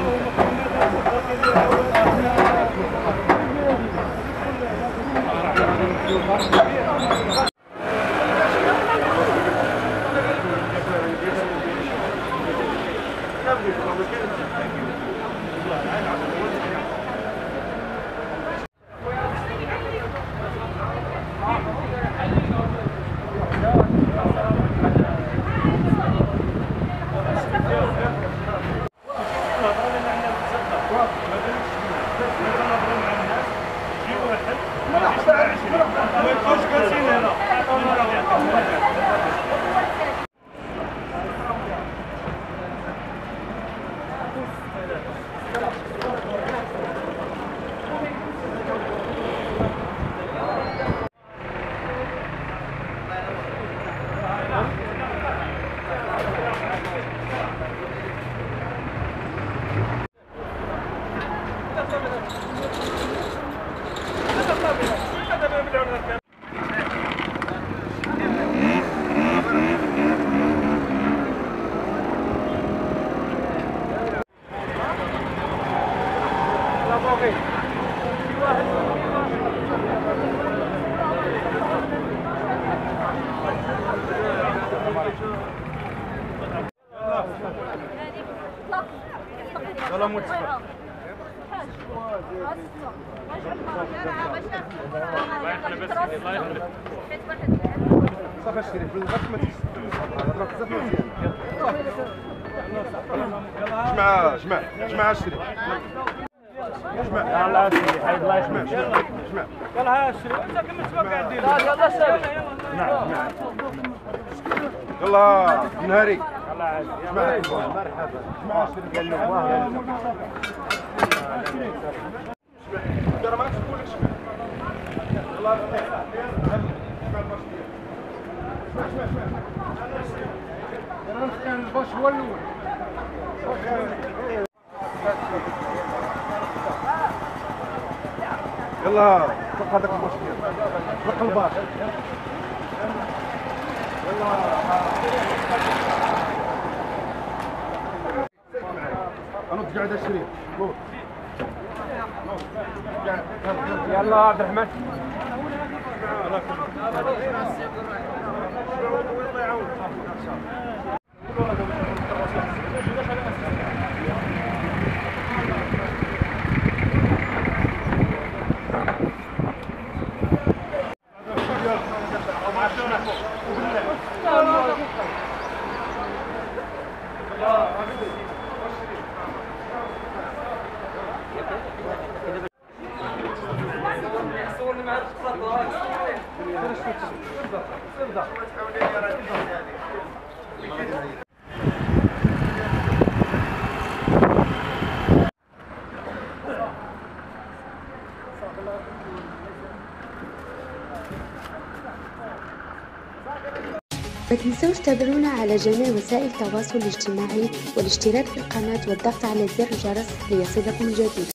والله متفق. الله يخلف الله يخلف. صافي اشكري في الغرف ما تيجيش. جمع اشكري. جمع. يلا اشكري حي الله يسمع. جمع. يلا اشكري. انت كم تبقى دير. يلا سير. نعم. يلا نهاري. يلا عادي. مرحبا. جمع اشكري. ترى ما تقول لك شمال. يلا انا كان الباش هو الاول. يلا فك هذاك الباش فك الباش. يلا انا قاعد اشري. يلا عبد الرحمن. ما تنسوش تتابعونا على جميع وسائل التواصل الاجتماعي والاشتراك في القناة والضغط على زر الجرس ليصلكم الجديد.